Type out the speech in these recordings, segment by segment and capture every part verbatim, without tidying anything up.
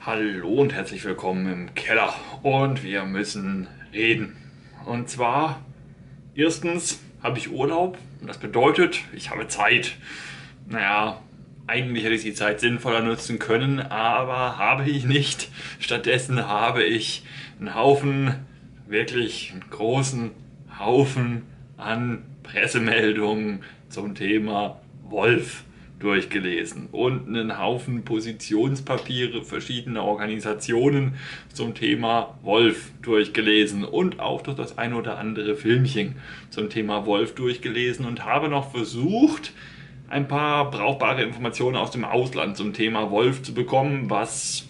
Hallo und herzlich willkommen im Keller. Und wir müssen reden. Und zwar, erstens habe ich Urlaub und das bedeutet, ich habe Zeit. Naja, eigentlich hätte ich die Zeit sinnvoller nutzen können, aber habe ich nicht. Stattdessen habe ich einen Haufen, wirklich einen großen Haufen an Pressemeldungen zum Thema Wolf durchgelesen und einen Haufen Positionspapiere verschiedener Organisationen zum Thema Wolf durchgelesen und auch durch das ein oder andere Filmchen zum Thema Wolf durchgelesen und habe noch versucht, ein paar brauchbare Informationen aus dem Ausland zum Thema Wolf zu bekommen, was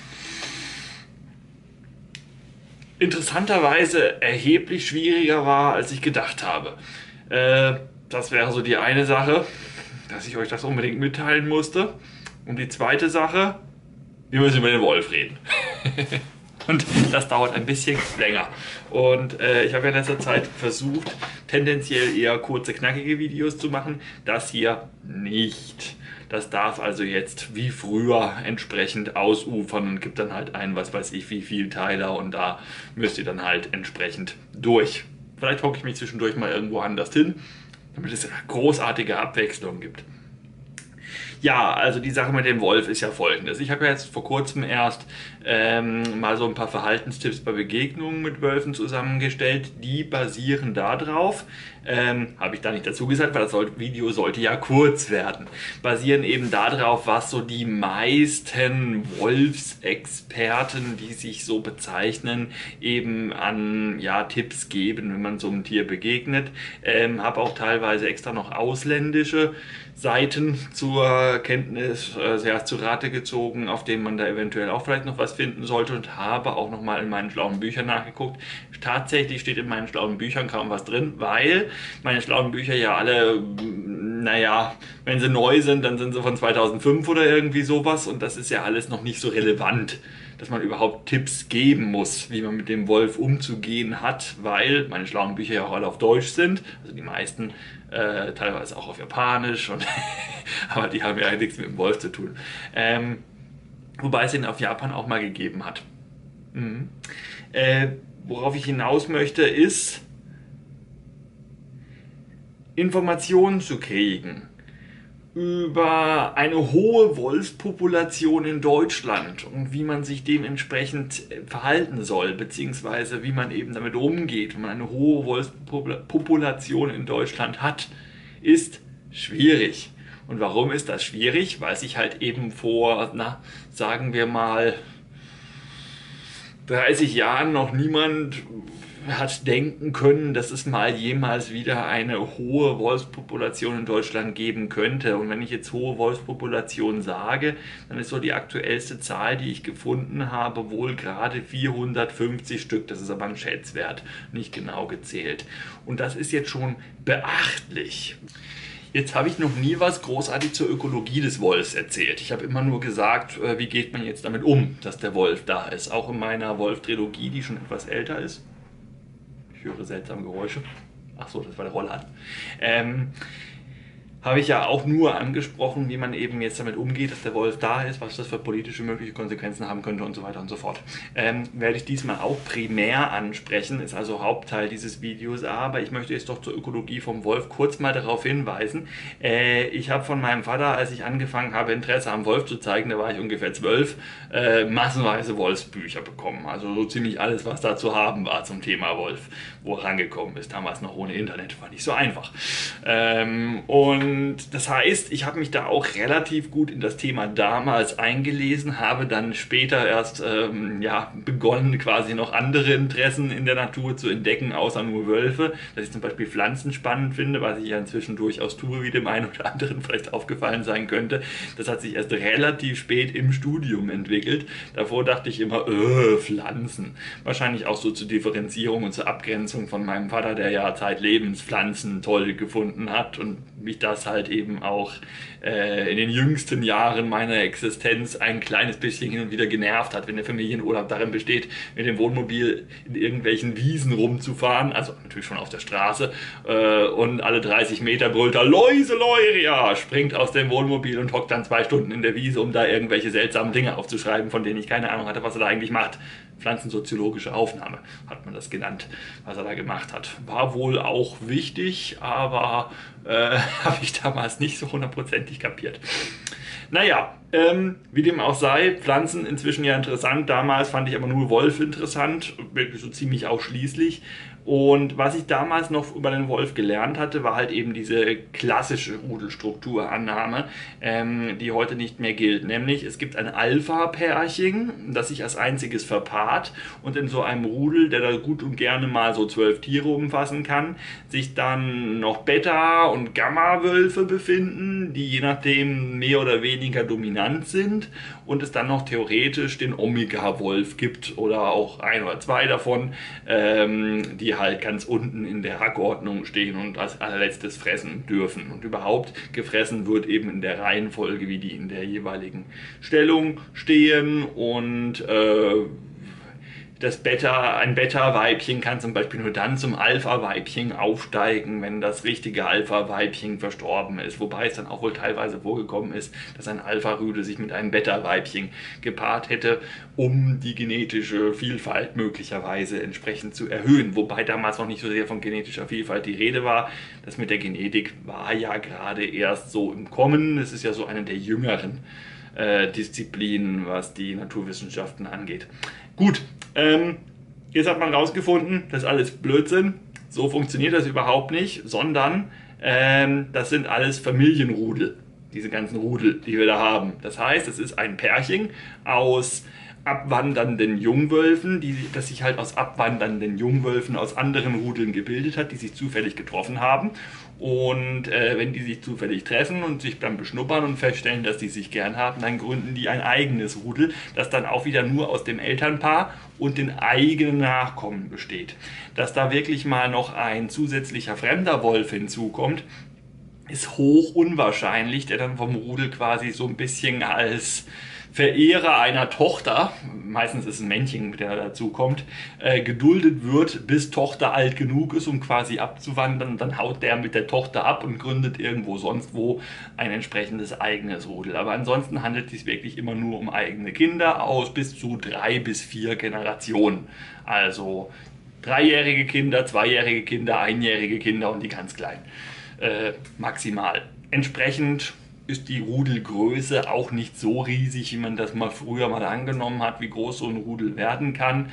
interessanterweise erheblich schwieriger war, als ich gedacht habe. Äh, das wäre so die eine Sache, dass ich euch das unbedingt mitteilen musste. Und die zweite Sache, wir müssen über den Wolf reden. Und das dauert ein bisschen länger. Und äh, ich habe ja in letzter Zeit versucht, tendenziell eher kurze, knackige Videos zu machen. Das hier nicht. Das darf also jetzt wie früher entsprechend ausufern und gibt dann halt ein, was weiß ich, wie viel Teiler und da müsst ihr dann halt entsprechend durch. Vielleicht hocke ich mich zwischendurch mal irgendwo anders hin, damit es eine großartige Abwechslung gibt. Ja, also die Sache mit dem Wolf ist ja folgendes. Ich habe ja jetzt vor kurzem erst ähm, mal so ein paar Verhaltenstipps bei Begegnungen mit Wölfen zusammengestellt. Die basieren darauf, ähm, habe ich da nicht dazu gesagt, weil das Video sollte ja kurz werden, basieren eben darauf, was so die meisten Wolfsexperten, die sich so bezeichnen, eben an ja, Tipps geben, wenn man so einem Tier begegnet. Ähm, habe auch teilweise extra noch ausländische Seiten zur Kenntnis, äh, sehr zu Rate gezogen, auf denen man da eventuell auch vielleicht noch was finden sollte und habe auch nochmal in meinen schlauen Büchern nachgeguckt. Tatsächlich steht in meinen schlauen Büchern kaum was drin, weil meine schlauen Bücher ja alle, naja, wenn sie neu sind, dann sind sie von zweitausendfünf oder irgendwie sowas und das ist ja alles noch nicht so relevant, dass man überhaupt Tipps geben muss, wie man mit dem Wolf umzugehen hat, weil meine schlauen Bücher ja auch alle auf Deutsch sind, also die meisten äh, teilweise auch auf Japanisch, und aber die haben ja nichts mit dem Wolf zu tun. Ähm, wobei es ihn auf Japan auch mal gegeben hat. Mhm. Äh, worauf ich hinaus möchte, ist, Informationen zu kriegen über eine hohe Wolfspopulation in Deutschland und wie man sich dementsprechend verhalten soll, beziehungsweise wie man eben damit umgeht, wenn man eine hohe Wolfspopulation in Deutschland hat, ist schwierig. Und warum ist das schwierig? Weil sich halt eben vor, na, sagen wir mal, dreißig Jahren noch niemand hat denken können, dass es mal jemals wieder eine hohe Wolfspopulation in Deutschland geben könnte. Und wenn ich jetzt hohe Wolfspopulation sage, dann ist so die aktuellste Zahl, die ich gefunden habe, wohl gerade vierhundertfünfzig Stück. Das ist aber ein Schätzwert, nicht genau gezählt. Und das ist jetzt schon beachtlich. Jetzt habe ich noch nie was großartig zur Ökologie des Wolfs erzählt. Ich habe immer nur gesagt, wie geht man jetzt damit um, dass der Wolf da ist. Auch in meiner Wolf-Trilogie, die schon etwas älter ist. Ich höre seltsame Geräusche. Ach so, das war der Rollladen. Ähm, habe ich ja auch nur angesprochen, wie man eben jetzt damit umgeht, dass der Wolf da ist, was das für politische mögliche Konsequenzen haben könnte und so weiter und so fort. Ähm, werde ich diesmal auch primär ansprechen, ist also Hauptteil dieses Videos, aber ich möchte jetzt doch zur Ökologie vom Wolf kurz mal darauf hinweisen. Äh, ich habe von meinem Vater, als ich angefangen habe, Interesse am Wolf zu zeigen, da war ich ungefähr zwölf, äh, massenweise Wolfsbücher bekommen. Also so ziemlich alles, was da zu haben war zum Thema Wolf, wo er rangekommen ist. Damals noch ohne Internet, war nicht so einfach. Ähm, und Und das heißt, ich habe mich da auch relativ gut in das Thema damals eingelesen, habe dann später erst ähm, ja, begonnen, quasi noch andere Interessen in der Natur zu entdecken, außer nur Wölfe. Dass ich zum Beispiel Pflanzen spannend finde, was ich ja inzwischen durchaus tue, wie dem einen oder anderen vielleicht aufgefallen sein könnte. Das hat sich erst relativ spät im Studium entwickelt. Davor dachte ich immer, äh, Pflanzen. Wahrscheinlich auch so zur Differenzierung und zur Abgrenzung von meinem Vater, der ja zeitlebens Pflanzen toll gefunden hat und mich das was halt eben auch äh, in den jüngsten Jahren meiner Existenz ein kleines bisschen hin und wieder genervt hat, wenn der Familienurlaub darin besteht, mit dem Wohnmobil in irgendwelchen Wiesen rumzufahren, also natürlich schon auf der Straße, äh, und alle dreißig Meter brüllt er Läuse, Leuria, springt aus dem Wohnmobil und hockt dann zwei Stunden in der Wiese, um da irgendwelche seltsamen Dinge aufzuschreiben, von denen ich keine Ahnung hatte, was er da eigentlich macht. Pflanzensoziologische Aufnahme hat man das genannt, was er da gemacht hat. War wohl auch wichtig, aber äh, habe ich damals nicht so hundertprozentig kapiert. Naja, ähm, wie dem auch sei, Pflanzen inzwischen ja interessant. Damals fand ich aber nur Wolf interessant, wirklich so ziemlich ausschließlich. Und was ich damals noch über den Wolf gelernt hatte, war halt eben diese klassische Rudelstrukturannahme, ähm, die heute nicht mehr gilt. Nämlich, es gibt ein Alpha-Pärchen, das sich als einziges verpaart und in so einem Rudel, der da gut und gerne mal so zwölf Tiere umfassen kann, sich dann noch Beta- und Gamma-Wölfe befinden, die je nachdem mehr oder weniger dominant sind und es dann noch theoretisch den Omega-Wolf gibt oder auch ein oder zwei davon, ähm, die halt ganz unten in der Hackordnung stehen und als allerletztes fressen dürfen. Und überhaupt gefressen wird eben in der Reihenfolge, wie die in der jeweiligen Stellung stehen. Und äh, das Beta, ein Beta-Weibchen kann zum Beispiel nur dann zum Alpha-Weibchen aufsteigen, wenn das richtige Alpha-Weibchen verstorben ist. Wobei es dann auch wohl teilweise vorgekommen ist, dass ein Alpha-Rüde sich mit einem Beta-Weibchen gepaart hätte, um die genetische Vielfalt möglicherweise entsprechend zu erhöhen. Wobei damals noch nicht so sehr von genetischer Vielfalt die Rede war. Das mit der Genetik war ja gerade erst so im Kommen. Es ist ja so eine der jüngeren äh, Disziplinen, was die Naturwissenschaften angeht. Gut, ähm, jetzt hat man rausgefunden, das ist alles Blödsinn, so funktioniert das überhaupt nicht, sondern ähm, das sind alles Familienrudel, diese ganzen Rudel, die wir da haben. Das heißt, es ist ein Pärchen aus abwandernden Jungwölfen, die, das sich halt aus abwandernden Jungwölfen aus anderen Rudeln gebildet hat, die sich zufällig getroffen haben. Und äh, wenn die sich zufällig treffen und sich dann beschnuppern und feststellen, dass die sich gern haben, dann gründen die ein eigenes Rudel, das dann auch wieder nur aus dem Elternpaar und den eigenen Nachkommen besteht. Dass da wirklich mal noch ein zusätzlicher fremder Wolf hinzukommt, ist hoch unwahrscheinlich, der dann vom Rudel quasi so ein bisschen als Verehrer einer Tochter, meistens ist es ein Männchen, der dazu kommt, äh, geduldet wird, bis Tochter alt genug ist, um quasi abzuwandern. Dann haut der mit der Tochter ab und gründet irgendwo sonst wo ein entsprechendes eigenes Rudel. Aber ansonsten handelt es sich wirklich immer nur um eigene Kinder aus bis zu drei bis vier Generationen. Also dreijährige Kinder, zweijährige Kinder, einjährige Kinder und die ganz kleinen. Äh, maximal. Entsprechend ist die Rudelgröße auch nicht so riesig, wie man das mal früher mal angenommen hat, wie groß so ein Rudel werden kann.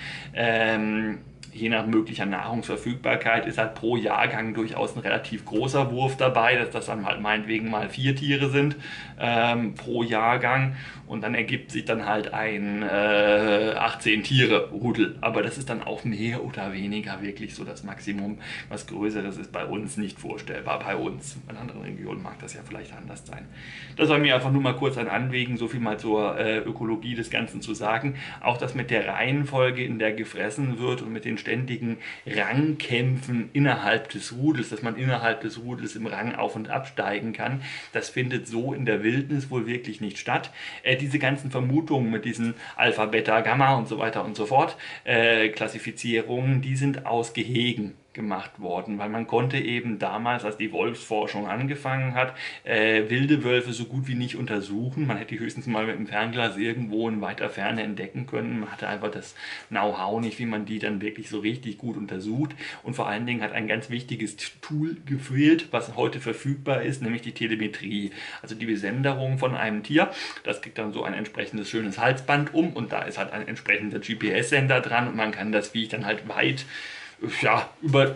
Ähm, je nach möglicher Nahrungsverfügbarkeit ist halt pro Jahrgang durchaus ein relativ großer Wurf dabei, dass das dann halt meinetwegen mal vier Tiere sind ähm, pro Jahrgang und dann ergibt sich dann halt ein äh, achtzehn Tiere Rudel, aber das ist dann auch mehr oder weniger wirklich so das Maximum. Was Größeres ist bei uns nicht vorstellbar, bei uns. In anderen Regionen mag das ja vielleicht anders sein. Das war mir einfach nur mal kurz ein Anliegen, so viel mal zur äh, Ökologie des Ganzen zu sagen. Auch das mit der Reihenfolge, in der gefressen wird und mit den ständigen Rangkämpfen innerhalb des Rudels, dass man innerhalb des Rudels im Rang auf- und absteigen kann, das findet so in der Wildnis wohl wirklich nicht statt. Äh, diese ganzen Vermutungen mit diesen Alpha, Beta, Gamma und so weiter und so fort, äh, Klassifizierungen, die sind aus Gehegen gemacht worden, weil man konnte eben damals, als die Wolfsforschung angefangen hat, äh, wilde Wölfe so gut wie nicht untersuchen. Man hätte die höchstens mal mit dem Fernglas irgendwo in weiter Ferne entdecken können. Man hatte einfach das Know-how nicht, wie man die dann wirklich so richtig gut untersucht. Und vor allen Dingen hat ein ganz wichtiges Tool gefehlt, was heute verfügbar ist, nämlich die Telemetrie. Also die Besenderung von einem Tier. Das kriegt dann so ein entsprechendes schönes Halsband um und da ist halt ein entsprechender G P S-Sender dran und man kann das Viech dann halt weit ja, über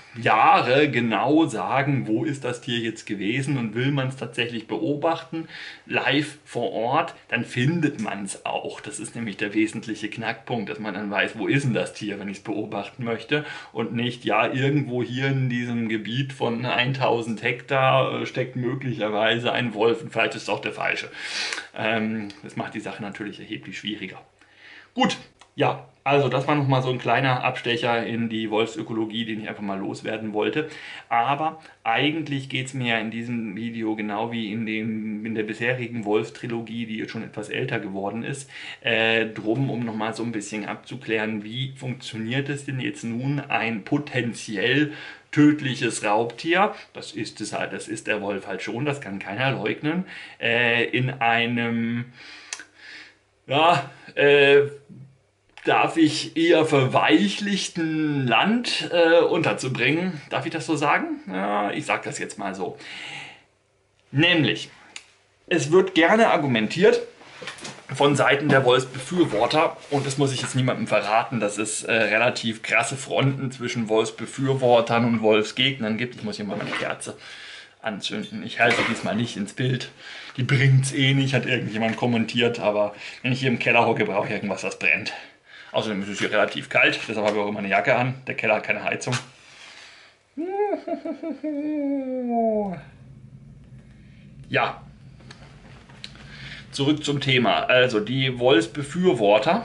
Jahre genau sagen, wo ist das Tier jetzt gewesen und will man es tatsächlich beobachten, live vor Ort, dann findet man es auch. Das ist nämlich der wesentliche Knackpunkt, dass man dann weiß, wo ist denn das Tier, wenn ich es beobachten möchte und nicht, ja, irgendwo hier in diesem Gebiet von tausend Hektar steckt möglicherweise ein Wolf und vielleicht ist es auch der falsche. Ähm, das macht die Sache natürlich erheblich schwieriger. Gut. Ja, also das war nochmal so ein kleiner Abstecher in die Wolfsökologie, den ich einfach mal loswerden wollte. Aber eigentlich geht es mir ja in diesem Video genau wie in, dem, in der bisherigen Wolf-Trilogie, die jetzt schon etwas älter geworden ist, äh, drum, um nochmal so ein bisschen abzuklären, wie funktioniert es denn jetzt nun, ein potenziell tödliches Raubtier, das ist es halt, das ist der Wolf halt schon, das kann keiner leugnen, äh, in einem, ja, äh, darf ich eher verweichlichten Land äh, unterzubringen. Darf ich das so sagen? Ja, ich sage das jetzt mal so. Nämlich, es wird gerne argumentiert von Seiten der Wolfsbefürworter, und das muss ich jetzt niemandem verraten, dass es äh, relativ krasse Fronten zwischen Wolfsbefürwortern und Wolfsgegnern gibt. Ich muss hier mal meine Kerze anzünden. Ich halte diesmal nicht ins Bild. Die bringt's eh nicht, hat irgendjemand kommentiert, aber wenn ich hier im Keller hocke, brauche ich irgendwas, das brennt. Außerdem ist es hier relativ kalt, deshalb habe ich auch immer eine Jacke an. Der Keller hat keine Heizung. Ja, zurück zum Thema. Also die Wolfsbefürworter,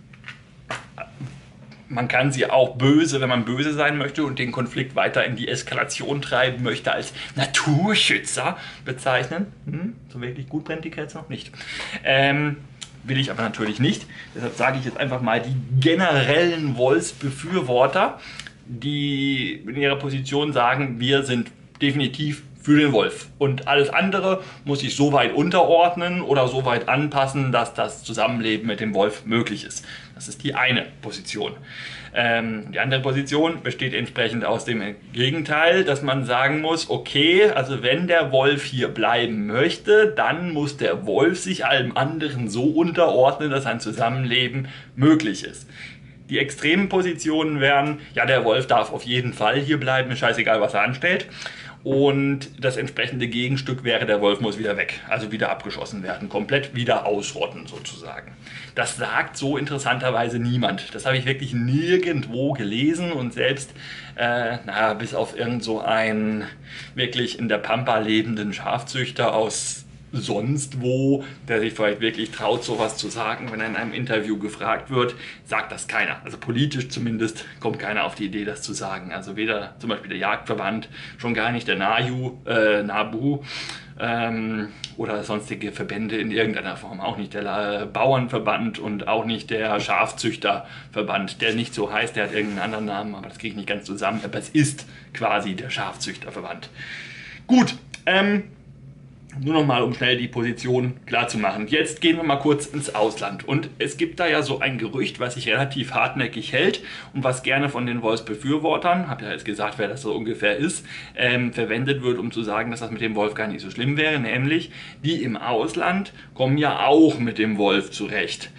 man kann sie auch böse, wenn man böse sein möchte und den Konflikt weiter in die Eskalation treiben möchte, als Naturschützer bezeichnen. Hm, so wirklich gut brennt die Kerze noch nicht. Ähm, will ich aber natürlich nicht. Deshalb sage ich jetzt einfach mal die generellen Wolfsbefürworter, die in ihrer Position sagen, wir sind definitiv für den Wolf. Und alles andere muss sich so weit unterordnen oder so weit anpassen, dass das Zusammenleben mit dem Wolf möglich ist. Das ist die eine Position. Ähm, die andere Position besteht entsprechend aus dem Gegenteil, dass man sagen muss, okay, also wenn der Wolf hier bleiben möchte, dann muss der Wolf sich allem anderen so unterordnen, dass ein Zusammenleben möglich ist. Die extremen Positionen wären, ja, der Wolf darf auf jeden Fall hier bleiben, ist scheißegal, was er anstellt. Und das entsprechende Gegenstück wäre, der Wolf muss wieder weg, also wieder abgeschossen werden, komplett wieder ausrotten sozusagen. Das sagt so interessanterweise niemand. Das habe ich wirklich nirgendwo gelesen und selbst, äh, naja, bis auf irgend so einen wirklich in der Pampa lebenden Schafzüchter aus sonst wo, der sich vielleicht wirklich traut, sowas zu sagen, wenn er in einem Interview gefragt wird, sagt das keiner. Also politisch zumindest kommt keiner auf die Idee, das zu sagen. Also weder zum Beispiel der Jagdverband, schon gar nicht der NAJU, äh, NABU ähm, oder sonstige Verbände in irgendeiner Form. Auch nicht der äh, Bauernverband und auch nicht der Schafzüchterverband, der nicht so heißt, der hat irgendeinen anderen Namen, aber das kriege ich nicht ganz zusammen. Aber es ist quasi der Schafzüchterverband. Gut, ähm, nur noch mal, um schnell die Position klar zu machen. Jetzt gehen wir mal kurz ins Ausland. Und es gibt da ja so ein Gerücht, was sich relativ hartnäckig hält und was gerne von den Wolfsbefürwortern, habe ja jetzt gesagt, wer das so ungefähr ist, ähm, verwendet wird, um zu sagen, dass das mit dem Wolf gar nicht so schlimm wäre. Nämlich, die im Ausland kommen ja auch mit dem Wolf zurecht.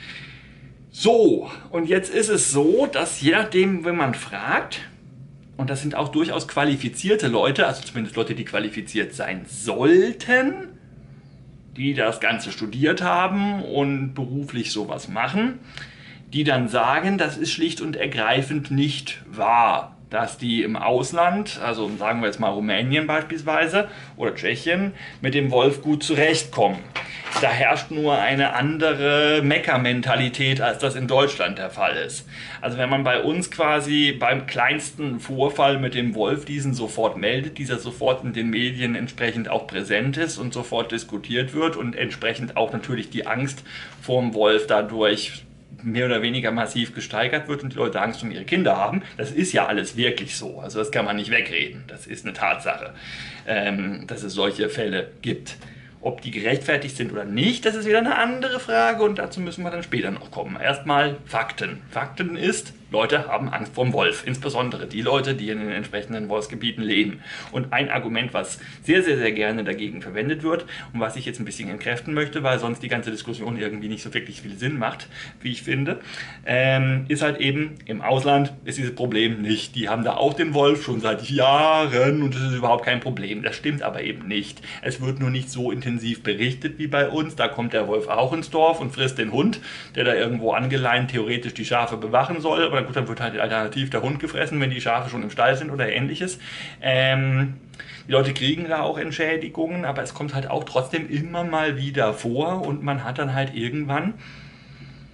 So, und jetzt ist es so, dass je nachdem, wenn man fragt, und das sind auch durchaus qualifizierte Leute, also zumindest Leute, die qualifiziert sein sollten, die das Ganze studiert haben und beruflich sowas machen, die dann sagen, das ist schlicht und ergreifend nicht wahr, dass die im Ausland, also sagen wir jetzt mal Rumänien beispielsweise oder Tschechien, mit dem Wolf gut zurechtkommen. Da herrscht nur eine andere Meckermentalität, als das in Deutschland der Fall ist. Also wenn man bei uns quasi beim kleinsten Vorfall mit dem Wolf diesen sofort meldet, dieser sofort in den Medien entsprechend auch präsent ist und sofort diskutiert wird und entsprechend auch natürlich die Angst vorm Wolf dadurch mehr oder weniger massiv gesteigert wird und die Leute Angst um ihre Kinder haben. Das ist ja alles wirklich so. Also das kann man nicht wegreden. Das ist eine Tatsache, ähm, dass es solche Fälle gibt. Ob die gerechtfertigt sind oder nicht, das ist wieder eine andere Frage und dazu müssen wir dann später noch kommen. Erstmal Fakten. Fakten ist, Leute haben Angst vorm Wolf, insbesondere die Leute, die in den entsprechenden Wolfsgebieten leben. Und ein Argument, was sehr, sehr, sehr gerne dagegen verwendet wird und was ich jetzt ein bisschen entkräften möchte, weil sonst die ganze Diskussion irgendwie nicht so wirklich viel Sinn macht, wie ich finde, ähm, ist halt eben, im Ausland ist dieses Problem nicht. Die haben da auch den Wolf schon seit Jahren und das ist überhaupt kein Problem. Das stimmt aber eben nicht. Es wird nur nicht so intensiv berichtet wie bei uns. Da kommt der Wolf auch ins Dorf und frisst den Hund, der da irgendwo angeleint theoretisch die Schafe bewachen soll. Aber gut, dann wird halt alternativ der Hund gefressen, wenn die Schafe schon im Stall sind oder ähnliches. Ähm, die Leute kriegen da auch Entschädigungen, aber es kommt halt auch trotzdem immer mal wieder vor und man hat dann halt irgendwann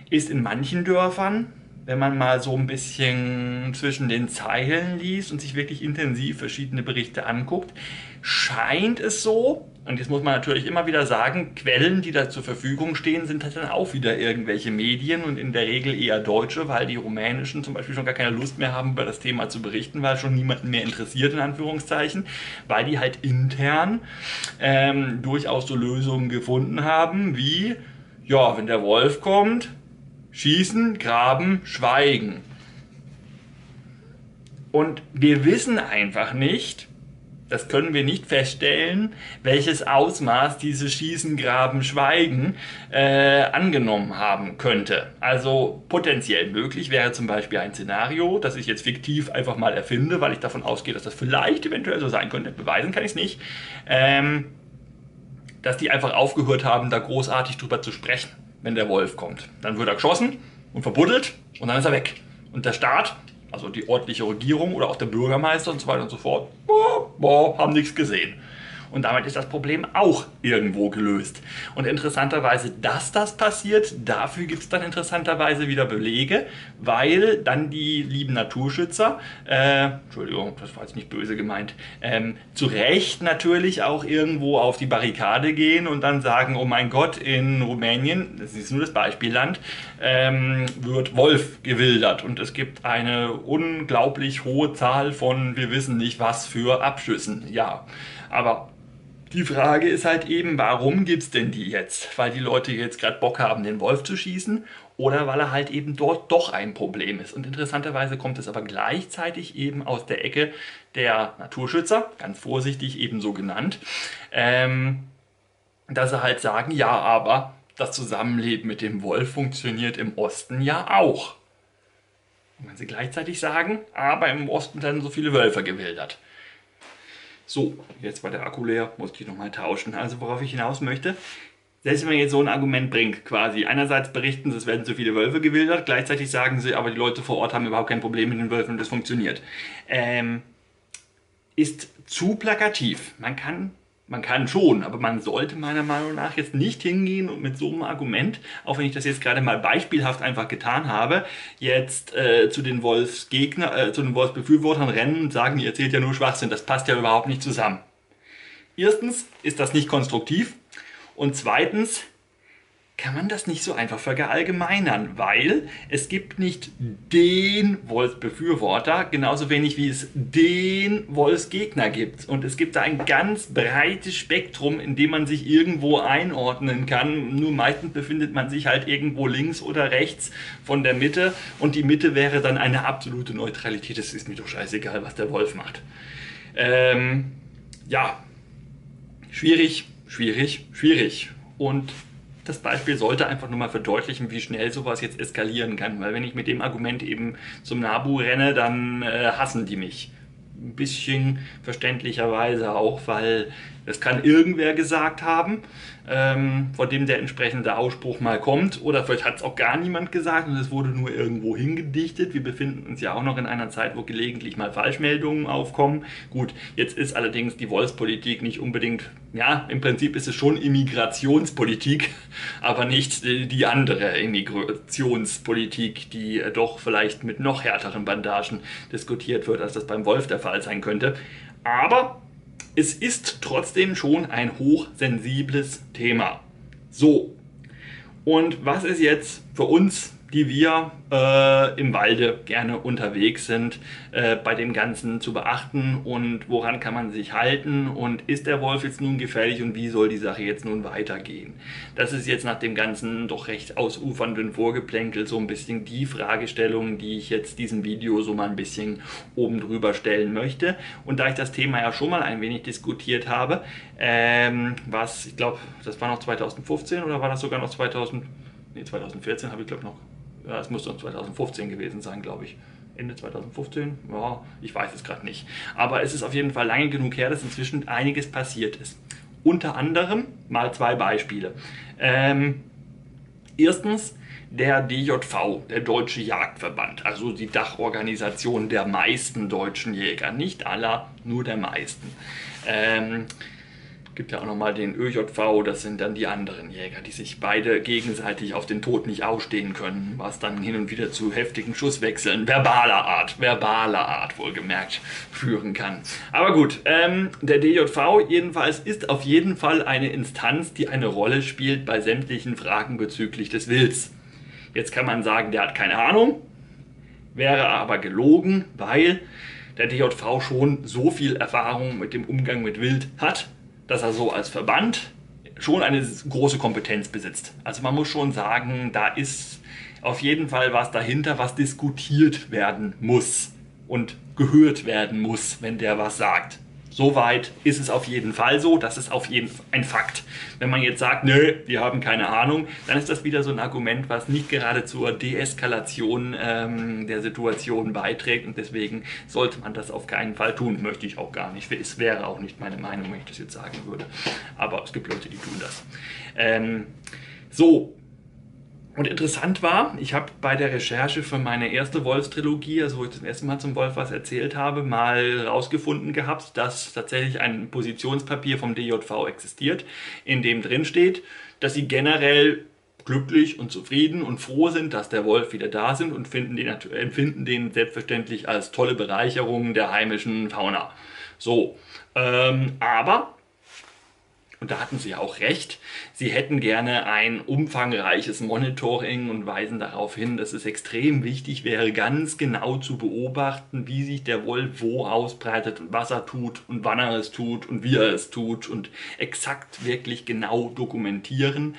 ist in manchen Dörfern, wenn man mal so ein bisschen zwischen den Zeilen liest und sich wirklich intensiv verschiedene Berichte anguckt, scheint es so, und jetzt muss man natürlich immer wieder sagen, Quellen, die da zur Verfügung stehen, sind halt dann auch wieder irgendwelche Medien und in der Regel eher deutsche, weil die rumänischen zum Beispiel schon gar keine Lust mehr haben, über das Thema zu berichten, weil schon niemanden mehr interessiert, in Anführungszeichen, weil die halt intern ähm, durchaus so Lösungen gefunden haben, wie, ja, wenn der Wolf kommt, schießen, graben, schweigen. Und wir wissen einfach nicht, das können wir nicht feststellen, welches Ausmaß dieses Schießen, Graben, Schweigen äh, angenommen haben könnte. Also potenziell möglich wäre zum Beispiel ein Szenario, das ich jetzt fiktiv einfach mal erfinde, weil ich davon ausgehe, dass das vielleicht eventuell so sein könnte. Beweisen kann ich es nicht. Ähm, dass die einfach aufgehört haben, da großartig drüber zu sprechen, wenn der Wolf kommt. Dann wird er geschossen und verbuddelt und dann ist er weg. Und der Staat, also die örtliche Regierung oder auch der Bürgermeister und so weiter und so fort, boah, boah, haben nichts gesehen. Und damit ist das Problem auch irgendwo gelöst. Und interessanterweise, dass das passiert, dafür gibt es dann interessanterweise wieder Belege, weil dann die lieben Naturschützer, äh, Entschuldigung, das war jetzt nicht böse gemeint, ähm, zu Recht natürlich auch irgendwo auf die Barrikade gehen und dann sagen, oh mein Gott, in Rumänien, das ist nur das Beispielland, ähm, wird Wolf gewildert und es gibt eine unglaublich hohe Zahl von, wir wissen nicht was für Abschüssen. Ja, aber die Frage ist halt eben, warum gibt es denn die jetzt? Weil die Leute jetzt gerade Bock haben, den Wolf zu schießen oder weil er halt eben dort doch ein Problem ist. Und interessanterweise kommt es aber gleichzeitig eben aus der Ecke der Naturschützer, ganz vorsichtig eben so genannt, ähm, dass sie halt sagen, ja, aber das Zusammenleben mit dem Wolf funktioniert im Osten ja auch. Und wenn sie gleichzeitig sagen, aber im Osten werden so viele Wölfe gewildert. So, jetzt war der Akku leer, musste ich nochmal tauschen. Also worauf ich hinaus möchte, selbst wenn man jetzt so ein Argument bringt, quasi, einerseits berichten sie, es werden zu viele Wölfe gewildert, gleichzeitig sagen sie, aber die Leute vor Ort haben überhaupt kein Problem mit den Wölfen und das funktioniert. Ähm, ist zu plakativ. Man kann, man kann schon, aber man sollte meiner Meinung nach jetzt nicht hingehen und mit so einem Argument, auch wenn ich das jetzt gerade mal beispielhaft einfach getan habe, jetzt äh, zu den Wolfsgegner, äh, zu den Wolfsbefürwortern rennen und sagen, ihr erzählt ja nur Schwachsinn, das passt ja überhaupt nicht zusammen. Erstens ist das nicht konstruktiv und zweitens kann man das nicht so einfach verallgemeinern, weil es gibt nicht den Wolfsbefürworter, genauso wenig wie es den Wolfsgegner gibt. Und es gibt da ein ganz breites Spektrum, in dem man sich irgendwo einordnen kann. Nur meistens befindet man sich halt irgendwo links oder rechts von der Mitte und die Mitte wäre dann eine absolute Neutralität. Es ist mir doch scheißegal, was der Wolf macht. Ähm, ja, schwierig, schwierig, schwierig. Und das Beispiel sollte einfach nur mal verdeutlichen, wie schnell sowas jetzt eskalieren kann. Weil wenn ich mit dem Argument eben zum Nabu renne, dann äh, hassen die mich. Ein bisschen verständlicherweise auch, weil das kann irgendwer gesagt haben, ähm, vor dem der entsprechende Ausspruch mal kommt. Oder vielleicht hat es auch gar niemand gesagt und es wurde nur irgendwo hingedichtet. Wir befinden uns ja auch noch in einer Zeit, wo gelegentlich mal Falschmeldungen aufkommen. Gut, jetzt ist allerdings die Wolfspolitik nicht unbedingt, ja, im Prinzip ist es schon Immigrationspolitik, aber nicht die andere Immigrationspolitik, die doch vielleicht mit noch härteren Bandagen diskutiert wird, als das beim Wolf der Fall sein könnte. Aber es ist trotzdem schon ein hochsensibles Thema. So, und was ist jetzt für uns, die wir äh, im Walde gerne unterwegs sind, äh, bei dem Ganzen zu beachten und woran kann man sich halten und ist der Wolf jetzt nun gefährlich und wie soll die Sache jetzt nun weitergehen? Das ist jetzt nach dem ganzen doch recht ausufernden Vorgeplänkel so ein bisschen die Fragestellung, die ich jetzt diesem Video so mal ein bisschen oben drüber stellen möchte. Und da ich das Thema ja schon mal ein wenig diskutiert habe, ähm, was, ich glaube, das war noch zweitausendfünfzehn oder war das sogar noch zweitausend, nee, zweitausendvierzehn habe ich glaube noch, ja, es muss doch zweitausendfünfzehn gewesen sein, glaube ich. Ende zweitausendfünfzehn? Ja, ich weiß es gerade nicht. Aber es ist auf jeden Fall lange genug her, dass inzwischen einiges passiert ist. Unter anderem mal zwei Beispiele. Ähm, erstens der D J V, der Deutsche Jagdverband, also die Dachorganisation der meisten deutschen Jäger. Nicht aller, nur der meisten. Ähm, Gibt ja auch nochmal den ÖJV, das sind dann die anderen Jäger, die sich beide gegenseitig auf den Tod nicht ausstehen können, was dann hin und wieder zu heftigen Schusswechseln verbaler Art, verbaler Art wohlgemerkt, führen kann. Aber gut, ähm, der D J V jedenfalls ist auf jeden Fall eine Instanz, die eine Rolle spielt bei sämtlichen Fragen bezüglich des Wilds. Jetzt kann man sagen, der hat keine Ahnung, wäre aber gelogen, weil der D J V schon so viel Erfahrung mit dem Umgang mit Wild hat, dass er so als Verband schon eine große Kompetenz besitzt. Also man muss schon sagen, da ist auf jeden Fall was dahinter, was diskutiert werden muss und gehört werden muss, wenn der was sagt. Soweit ist es auf jeden Fall so, das ist auf jeden Fall ein Fakt. Wenn man jetzt sagt, nö, wir haben keine Ahnung, dann ist das wieder so ein Argument, was nicht gerade zur Deeskalation ähm, der Situation beiträgt und deswegen sollte man das auf keinen Fall tun. Möchte ich auch gar nicht. Es wäre auch nicht meine Meinung, wenn ich das jetzt sagen würde. Aber es gibt Leute, die tun das. Ähm, so. Und interessant war, ich habe bei der Recherche für meine erste Wolfstrilogie, also wo ich das erste Mal zum Wolf was erzählt habe, mal rausgefunden gehabt, dass tatsächlich ein Positionspapier vom D J V existiert, in dem drin steht, dass sie generell glücklich und zufrieden und froh sind, dass der Wolf wieder da sind und finden den, empfinden den selbstverständlich als tolle Bereicherung der heimischen Fauna. So, ähm, aber... Und da hatten sie auch recht, sie hätten gerne ein umfangreiches Monitoring und weisen darauf hin, dass es extrem wichtig wäre, ganz genau zu beobachten, wie sich der Wolf wo ausbreitet und was er tut und wann er es tut und wie er es tut und exakt wirklich genau dokumentieren,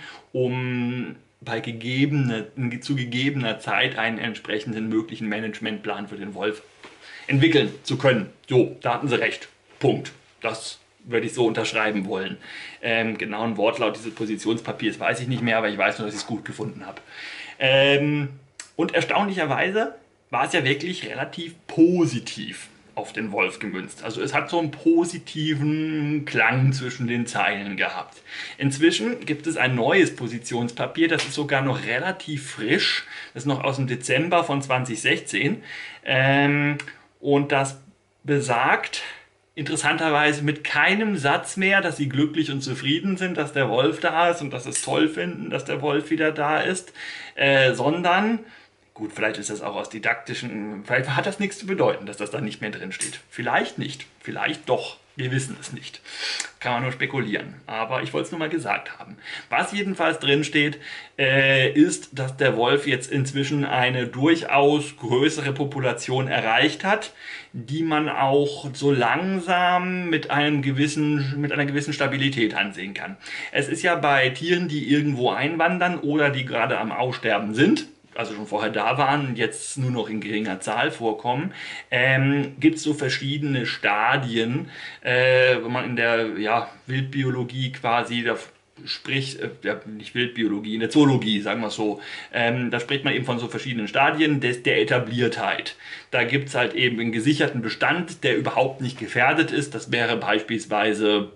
um bei gegebener, zu gegebener Zeit einen entsprechenden möglichen Managementplan für den Wolf entwickeln zu können. So, da hatten sie recht. Punkt. Das würde ich so unterschreiben wollen. Ähm, genauen Wortlaut dieses Positionspapiers weiß ich nicht mehr, aber ich weiß nur, dass ich es gut gefunden habe. Ähm, und erstaunlicherweise war es ja wirklich relativ positiv auf den Wolf gemünzt. Also es hat so einen positiven Klang zwischen den Zeilen gehabt. Inzwischen gibt es ein neues Positionspapier, das ist sogar noch relativ frisch. Das ist noch aus dem Dezember von zwanzig sechzehn. Ähm, und das besagt interessanterweise mit keinem Satz mehr, dass sie glücklich und zufrieden sind, dass der Wolf da ist und dass sie es toll finden, dass der Wolf wieder da ist, äh, sondern, gut, vielleicht ist das auch aus didaktischen, vielleicht hat das nichts zu bedeuten, dass das da nicht mehr drin steht. Vielleicht nicht, vielleicht doch. Wir wissen es nicht. Kann man nur spekulieren. Aber ich wollte es nur mal gesagt haben. Was jedenfalls drin steht, äh, ist, dass der Wolf jetzt inzwischen eine durchaus größere Population erreicht hat, die man auch so langsam mit einem gewissen, mit einer gewissen Stabilität ansehen kann. Es ist ja bei Tieren, die irgendwo einwandern oder die gerade am Aussterben sind, also schon vorher da waren und jetzt nur noch in geringer Zahl vorkommen, ähm, gibt es so verschiedene Stadien, äh, wenn man in der ja, Wildbiologie quasi, da spricht, äh, ja, nicht Wildbiologie, in der Zoologie, sagen wir es so, ähm, da spricht man eben von so verschiedenen Stadien des, der Etabliertheit. Da gibt es halt eben einen gesicherten Bestand, der überhaupt nicht gefährdet ist. Das wäre beispielsweise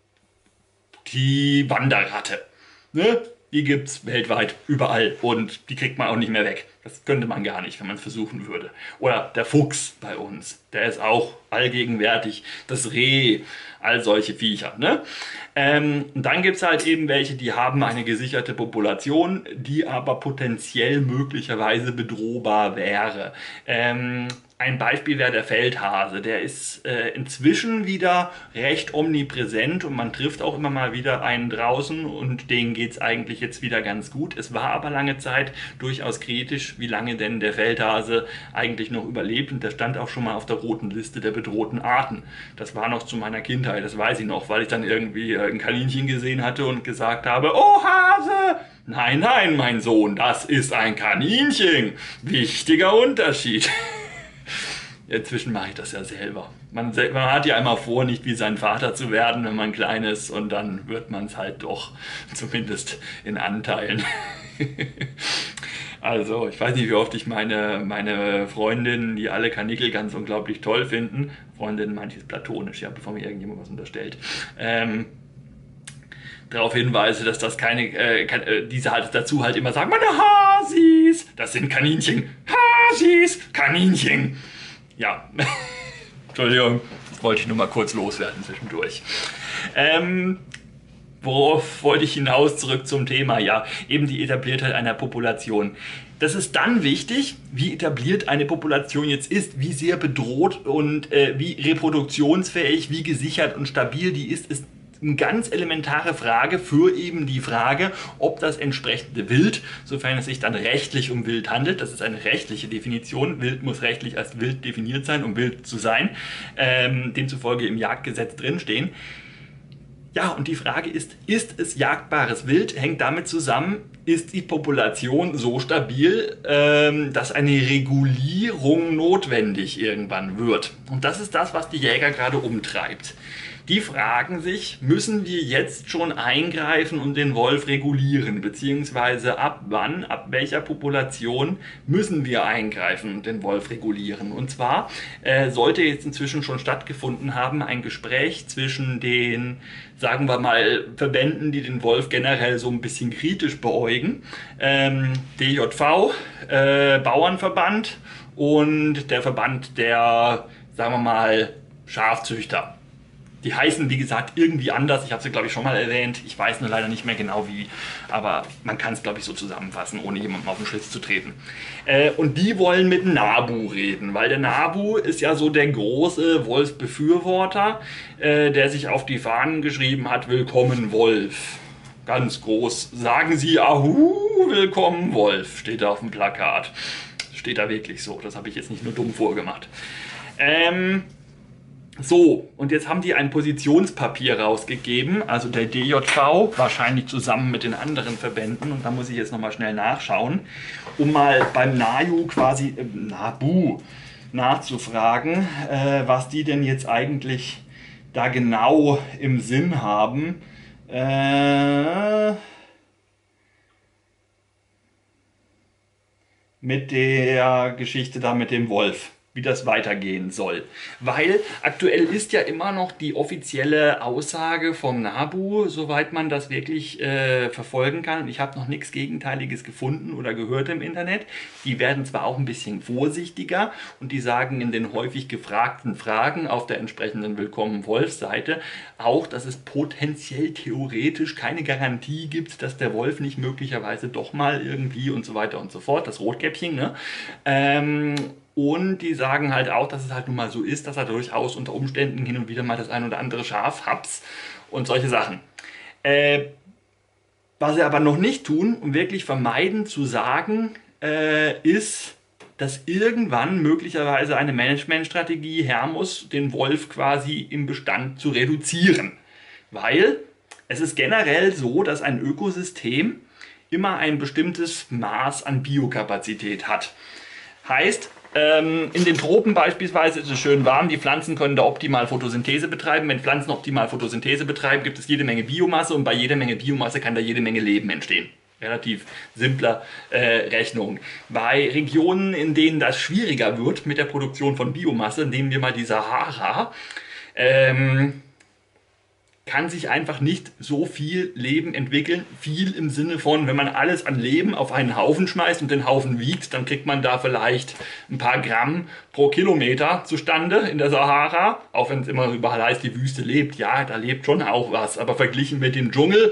die Wanderratte. Ne? Die gibt es weltweit überall und die kriegt man auch nicht mehr weg. Das könnte man gar nicht, wenn man es versuchen würde. Oder der Fuchs bei uns, der ist auch allgegenwärtig. Das Reh, all solche Viecher. Ne? Ähm, und dann gibt es halt eben welche, die haben eine gesicherte Population, die aber potenziell möglicherweise bedrohbar wäre. Ähm, Ein Beispiel wäre der Feldhase. Der ist äh, inzwischen wieder recht omnipräsent und man trifft auch immer mal wieder einen draußen und denen geht es eigentlich jetzt wieder ganz gut. Es war aber lange Zeit durchaus kritisch, wie lange denn der Feldhase eigentlich noch überlebt und der stand auch schon mal auf der roten Liste der bedrohten Arten. Das war noch zu meiner Kindheit, das weiß ich noch, weil ich dann irgendwie äh, ein Kaninchen gesehen hatte und gesagt habe, oh Hase! Nein, nein, mein Sohn, das ist ein Kaninchen. Wichtiger Unterschied. Inzwischen mache ich das ja selber. Man, man hat ja einmal vor, nicht wie sein Vater zu werden, wenn man klein ist, und dann wird man es halt doch, zumindest in Anteilen. Also, ich weiß nicht, wie oft ich meine, meine Freundinnen, die alle Karnickel ganz unglaublich toll finden, Freundinnen meinte ich jetzt platonisch, ja, bevor mir irgendjemand was unterstellt, ähm, darauf hinweise, dass das keine, äh, kann, äh, diese halt dazu halt immer sagen, meine Hasis, das sind Kaninchen, Hasis, Kaninchen. Ja, Entschuldigung, das wollte ich nur mal kurz loswerden zwischendurch. Ähm, worauf wollte ich hinaus? Zurück zum Thema. Ja, eben die Etabliertheit einer Population. Das ist dann wichtig, wie etabliert eine Population jetzt ist, wie sehr bedroht und äh, wie reproduktionsfähig, wie gesichert und stabil die ist, ist eine ganz elementare Frage für eben die Frage, ob das entsprechende Wild, sofern es sich dann rechtlich um Wild handelt, das ist eine rechtliche Definition, Wild muss rechtlich als Wild definiert sein, um wild zu sein, ähm, demzufolge im Jagdgesetz drinstehen. Ja, und die Frage ist, ist es jagdbares Wild? Hängt damit zusammen, ist die Population so stabil, ähm, dass eine Regulierung notwendig irgendwann wird? Und das ist das, was die Jäger gerade umtreibt. Die fragen sich, müssen wir jetzt schon eingreifen und den Wolf regulieren? Beziehungsweise ab wann, ab welcher Population müssen wir eingreifen und den Wolf regulieren? Und zwar äh, sollte jetzt inzwischen schon stattgefunden haben, ein Gespräch zwischen den, sagen wir mal, Verbänden, die den Wolf generell so ein bisschen kritisch beäugen. Ähm, D J V, äh, Bauernverband und der Verband der, sagen wir mal, Schafzüchter. Die heißen, wie gesagt, irgendwie anders. Ich habe sie, glaube ich, schon mal erwähnt. Ich weiß nur leider nicht mehr genau wie. Aber man kann es, glaube ich, so zusammenfassen, ohne jemandem auf den Schlips zu treten. Äh, und die wollen mit NABU reden. Weil der NABU ist ja so der große Wolfsbefürworter, äh, der sich auf die Fahnen geschrieben hat, Willkommen Wolf. Ganz groß. Sagen Sie Ahu, Willkommen Wolf, steht da auf dem Plakat. Steht da wirklich so. Das habe ich jetzt nicht nur dumm vorgemacht. Ähm... So, und jetzt haben die ein Positionspapier rausgegeben, also der D J V, wahrscheinlich zusammen mit den anderen Verbänden, und da muss ich jetzt nochmal schnell nachschauen, um mal beim NABU quasi, äh, NABU nachzufragen, äh, was die denn jetzt eigentlich da genau im Sinn haben. Äh, mit der Geschichte da mit dem Wolf, wie das weitergehen soll. Weil aktuell ist ja immer noch die offizielle Aussage vom NABU, soweit man das wirklich äh, verfolgen kann. Und ich habe noch nichts Gegenteiliges gefunden oder gehört im Internet. Die werden zwar auch ein bisschen vorsichtiger und die sagen in den häufig gefragten Fragen auf der entsprechenden Willkommen Wolf-Seite auch, dass es potenziell theoretisch keine Garantie gibt, dass der Wolf nicht möglicherweise doch mal irgendwie und so weiter und so fort, das Rotkäppchen, ne? Ähm, Und die sagen halt auch, dass es halt nun mal so ist, dass er durchaus unter Umständen hin und wieder mal das ein oder andere Schaf haps und solche Sachen. Äh, was sie aber noch nicht tun und wirklich vermeiden zu sagen, äh, ist, dass irgendwann möglicherweise eine Managementstrategie her muss, den Wolf quasi im Bestand zu reduzieren. Weil es ist generell so, dass ein Ökosystem immer ein bestimmtes Maß an Biokapazität hat. Heißt, in den Tropen beispielsweise ist es schön warm, die Pflanzen können da optimal Photosynthese betreiben. Wenn Pflanzen optimal Photosynthese betreiben, gibt es jede Menge Biomasse und bei jeder Menge Biomasse kann da jede Menge Leben entstehen. Relativ simpler äh, Rechnung. Bei Regionen, in denen das schwieriger wird mit der Produktion von Biomasse, nehmen wir mal die Sahara, ähm, kann sich einfach nicht so viel Leben entwickeln. Viel im Sinne von, wenn man alles an Leben auf einen Haufen schmeißt und den Haufen wiegt, dann kriegt man da vielleicht ein paar Gramm pro Kilometer zustande in der Sahara. Auch wenn es immer überall heißt, die Wüste lebt. Ja, da lebt schon auch was. Aber verglichen mit dem Dschungel,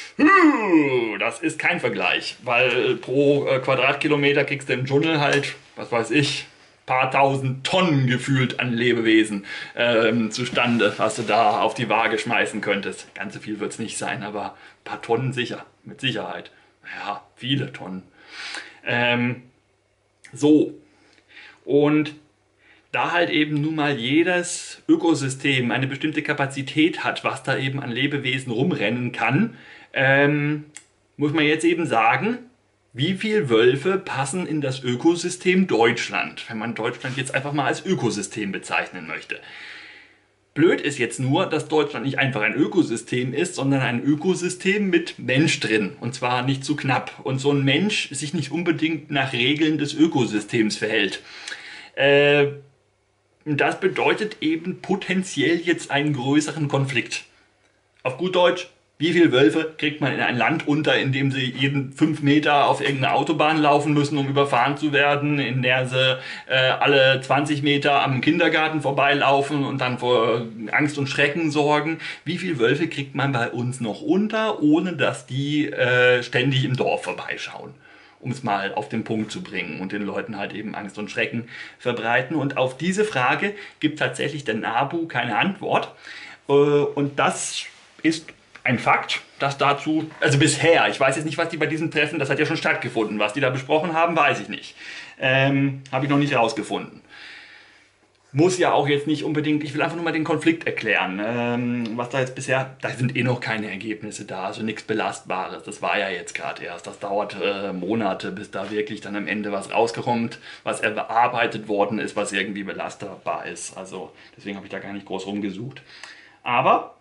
das ist kein Vergleich. Weil pro Quadratkilometer kriegst du im Dschungel halt, was weiß ich, paar tausend Tonnen gefühlt an Lebewesen ähm, zustande, was du da auf die Waage schmeißen könntest. Ganz so viel wird es nicht sein, aber ein paar Tonnen sicher, mit Sicherheit. Ja, viele Tonnen. Ähm, so, und da halt eben nun mal jedes Ökosystem eine bestimmte Kapazität hat, was da eben an Lebewesen rumrennen kann, ähm, muss man jetzt eben sagen, wie viele Wölfe passen in das Ökosystem Deutschland, wenn man Deutschland jetzt einfach mal als Ökosystem bezeichnen möchte. Blöd ist jetzt nur, dass Deutschland nicht einfach ein Ökosystem ist, sondern ein Ökosystem mit Mensch drin. Und zwar nicht zu knapp. Und so ein Mensch sich nicht unbedingt nach Regeln des Ökosystems verhält. Äh, das bedeutet eben potenziell jetzt einen größeren Konflikt. Auf gut Deutsch, Wie viele Wölfe kriegt man in ein Land unter, in dem sie jeden fünf Meter auf irgendeine Autobahn laufen müssen, um überfahren zu werden, in der sie äh, alle zwanzig Meter am Kindergarten vorbeilaufen und dann vor Angst und Schrecken sorgen? Wie viele Wölfe kriegt man bei uns noch unter, ohne dass die äh, ständig im Dorf vorbeischauen? Um es mal auf den Punkt zu bringen und den Leuten halt eben Angst und Schrecken verbreiten. Und auf diese Frage gibt tatsächlich der NABU keine Antwort. Äh, und das ist ein Fakt, dass dazu, also bisher, ich weiß jetzt nicht, was die bei diesem Treffen, das hat ja schon stattgefunden, was die da besprochen haben, weiß ich nicht. Ähm, habe ich noch nicht herausgefunden. Muss ja auch jetzt nicht unbedingt, ich will einfach nur mal den Konflikt erklären. Ähm, was da jetzt bisher, da sind eh noch keine Ergebnisse da, also nichts Belastbares. Das war ja jetzt gerade erst. Das dauert äh, Monate, bis da wirklich dann am Ende was rauskommt, was erarbeitet worden ist, was irgendwie belastbar ist. Also deswegen habe ich da gar nicht groß rumgesucht. Aber